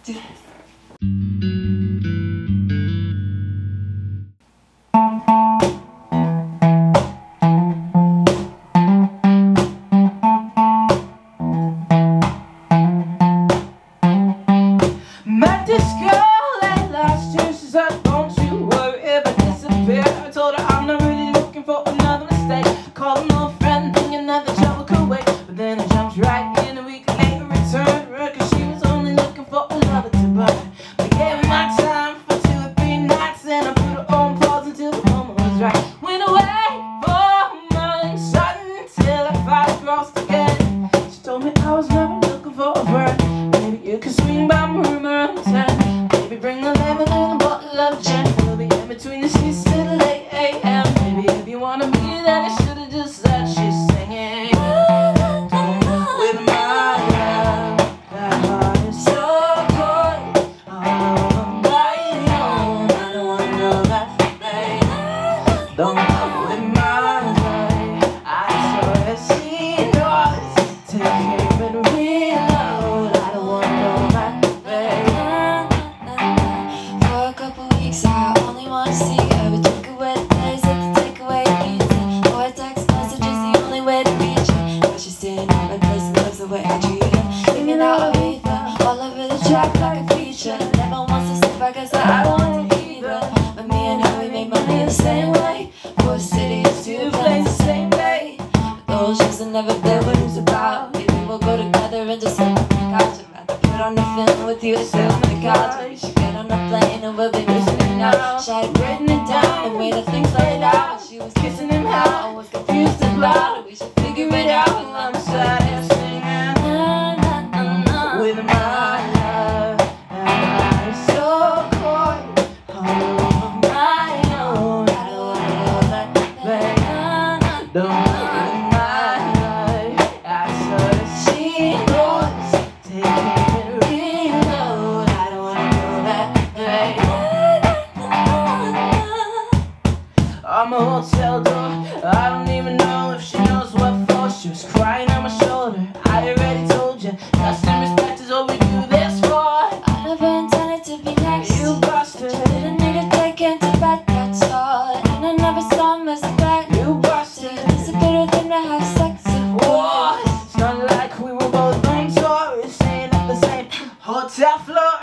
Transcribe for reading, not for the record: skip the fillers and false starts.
do this. Met this girl late last year. She said, don't you worry if I disappear. I told her I'm not really looking for another mistake. Called an old friend thinking that the trouble could wait, but then I jumped right in. A week later returned her, cause she was only looking for a lover to burn. I gave her my time for 2 or 3 nights, and I put her on pause until the moment was right. Went away for months, until our paths crossed again. She told me I was never looking for a friend. Maybe you could swing by my room around 10. Maybe bring a lemon and a bottle of gin. We'll be in between the sheets till late AM. Maybe if you wanna be that, I should've just said she's singing. With my love, that heart is so cold. All over my own. I don't wanna know that, babe. Don't go with my love. I saw that she knows. Take care and reload. I don't wanna know that, babe. For a couple weeks I only want to see her. We took away the days at the takeaway pizza. Or text messages the only way to reach her. But she's staying at my place and loves the way I treat her. Singing out Aretha all over the track like a feature. Never wants to sleep, I guess I don't want to either. But me and her, we make money the same way. Poor city is 2 planes the same day. But those shoes will never play what it's about. Maybe we'll go together and just sit on the couch. I'd rather put on the film with you and sit on the couch. We should get on a plane and we'll be missing it now. She had written it down and way the things played out. She was kissing him how I was confused and loud. We should figure it out while I'm sad and singing. With my love, and I'm so cold. All over my own. I don't wanna know that, babe. Don't go with my love. I saw that she knows. Take care and reload. I don't wanna know that, babe. I'm a hotel door. I don't even know if she knows what for. She was crying on my shoulder. I already told you. Trust and respect is what we do this for. I never intended to be next. You busted. Didn't need to take into bed, that's all. And I never saw him as a threat. You busted. It's a better than to have sex with. Whoa, it's not like we were both on tour. We're staying at the same hotel floor.